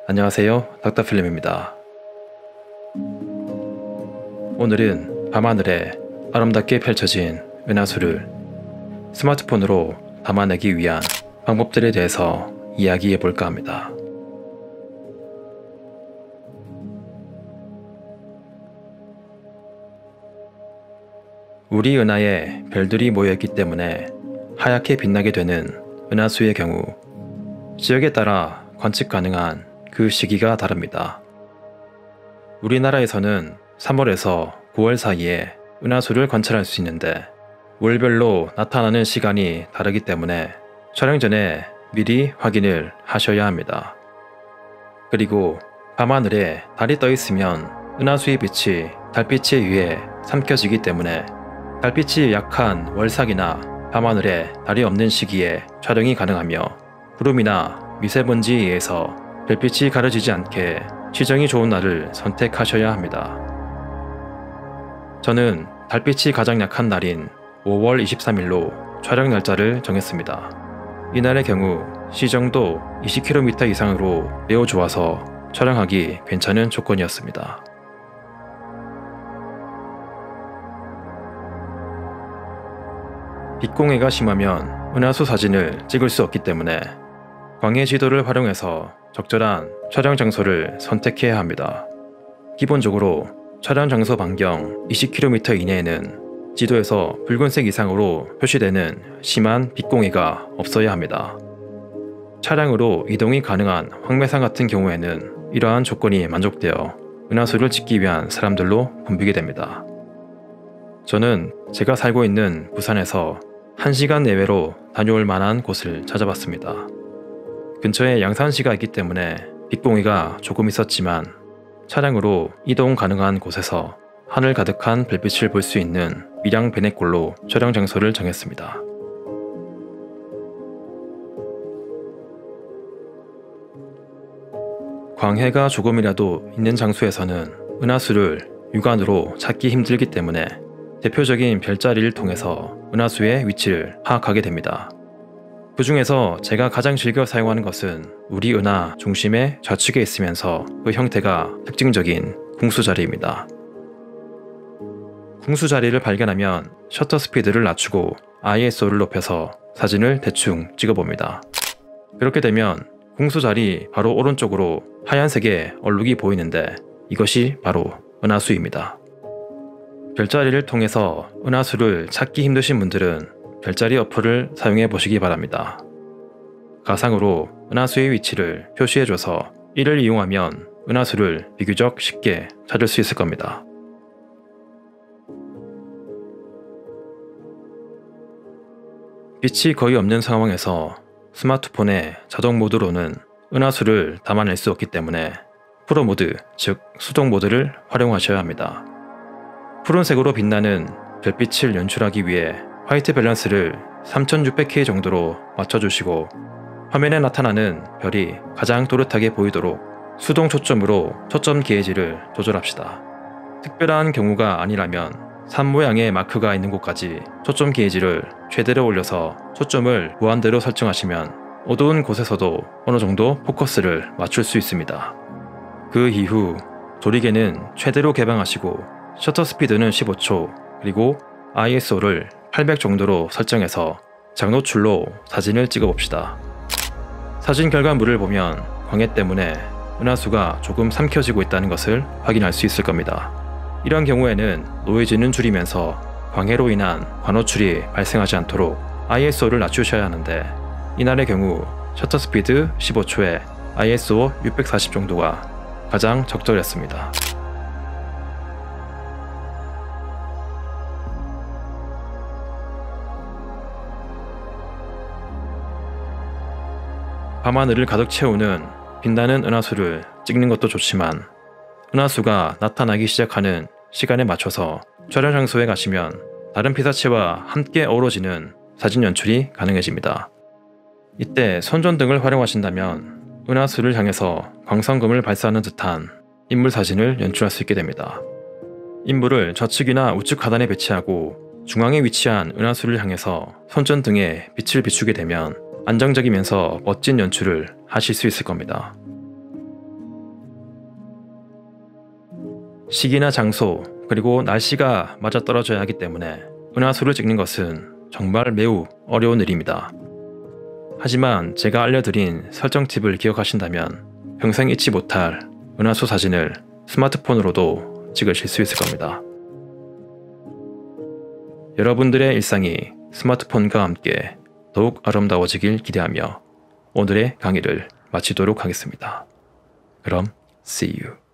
안녕하세요, 닥터필름입니다. 오늘은 밤하늘에 아름답게 펼쳐진 은하수를 스마트폰으로 담아내기 위한 방법들에 대해서 이야기해볼까 합니다. 우리 은하에 별들이 모여있기 때문에 하얗게 빛나게 되는 은하수의 경우 지역에 따라 관측 가능한 그 시기가 다릅니다. 우리나라에서는 3월에서 9월 사이에 은하수를 관찰할 수 있는데 월별로 나타나는 시간이 다르기 때문에 촬영 전에 미리 확인을 하셔야 합니다. 그리고 밤하늘에 달이 떠 있으면 은하수의 빛이 달빛에 의해 삼켜지기 때문에 달빛이 약한 월삭이나 밤하늘에 달이 없는 시기에 촬영이 가능하며 구름이나 미세먼지에 의해서 별빛이 가려지지 않게 시정이 좋은 날을 선택하셔야 합니다. 저는 달빛이 가장 약한 날인 5월 23일로 촬영 날짜를 정했습니다. 이날의 경우 시정도 20km 이상으로 매우 좋아서 촬영하기 괜찮은 조건이었습니다. 빛공해가 심하면 은하수 사진을 찍을 수 없기 때문에 광해 지도를 활용해서 적절한 촬영 장소를 선택해야 합니다. 기본적으로 촬영 장소 반경 20km 이내에는 지도에서 붉은색 이상으로 표시되는 심한 빛공해가 없어야 합니다. 차량으로 이동이 가능한 황매산 같은 경우에는 이러한 조건이 만족되어 은하수를 찍기 위한 사람들로 붐비게 됩니다. 저는 제가 살고 있는 부산에서 1시간 내외로 다녀올 만한 곳을 찾아봤습니다. 근처에 양산시가 있기 때문에 빛공해가 조금 있었지만 차량으로 이동 가능한 곳에서 하늘 가득한 별빛을 볼 수 있는 밀양 베네골로 촬영 장소를 정했습니다. 광해가 조금이라도 있는 장소에서는 은하수를 육안으로 찾기 힘들기 때문에 대표적인 별자리를 통해서 은하수의 위치를 파악하게 됩니다. 그 중에서 제가 가장 즐겨 사용하는 것은 우리 은하 중심의 좌측에 있으면서 그 형태가 특징적인 궁수자리입니다. 궁수자리를 발견하면 셔터 스피드를 낮추고 ISO를 높여서 사진을 대충 찍어봅니다. 그렇게 되면 궁수자리 바로 오른쪽으로 하얀색의 얼룩이 보이는데 이것이 바로 은하수입니다. 별자리를 통해서 은하수를 찾기 힘드신 분들은 별자리 어플을 사용해 보시기 바랍니다. 가상으로 은하수의 위치를 표시해줘서 이를 이용하면 은하수를 비교적 쉽게 찾을 수 있을 겁니다. 빛이 거의 없는 상황에서 스마트폰의 자동 모드로는 은하수를 담아낼 수 없기 때문에 프로 모드, 즉 수동 모드를 활용하셔야 합니다. 푸른색으로 빛나는 별빛을 연출하기 위해 화이트 밸런스를 3600K 정도로 맞춰주시고 화면에 나타나는 별이 가장 또렷하게 보이도록 수동 초점으로 초점 게이지를 조절합시다. 특별한 경우가 아니라면 산 모양의 마크가 있는 곳까지 초점 게이지를 최대로 올려서 초점을 무한대로 설정하시면 어두운 곳에서도 어느 정도 포커스를 맞출 수 있습니다. 그 이후 조리개는 최대로 개방하시고 셔터 스피드는 15초 그리고 ISO를 800 정도로 설정해서 장노출로 사진을 찍어봅시다. 사진 결과물을 보면 광해 때문에 은하수가 조금 삼켜지고 있다는 것을 확인할 수 있을 겁니다. 이런 경우에는 노이즈는 줄이면서 광해로 인한 관호출이 발생하지 않도록 ISO를 낮추셔야 하는데 이날의 경우 셔터 스피드 15초에 ISO 640 정도가 가장 적절했습니다. 밤하늘을 가득 채우는 빛나는 은하수를 찍는 것도 좋지만 은하수가 나타나기 시작하는 시간에 맞춰서 촬영 장소에 가시면 다른 피사체와 함께 어우러지는 사진 연출이 가능해집니다. 이때 손전등을 활용하신다면 은하수를 향해서 광선검을 발사하는 듯한 인물 사진을 연출할 수 있게 됩니다. 인물을 좌측이나 우측 하단에 배치하고 중앙에 위치한 은하수를 향해서 손전등에 빛을 비추게 되면 안정적이면서 멋진 연출을 하실 수 있을 겁니다. 시기나 장소 그리고 날씨가 맞아떨어져야 하기 때문에 은하수를 찍는 것은 정말 매우 어려운 일입니다. 하지만 제가 알려드린 설정 팁을 기억하신다면 평생 잊지 못할 은하수 사진을 스마트폰으로도 찍으실 수 있을 겁니다. 여러분들의 일상이 스마트폰과 함께 더욱 아름다워지길 기대하며 오늘의 강의를 마치도록 하겠습니다. 그럼 see you.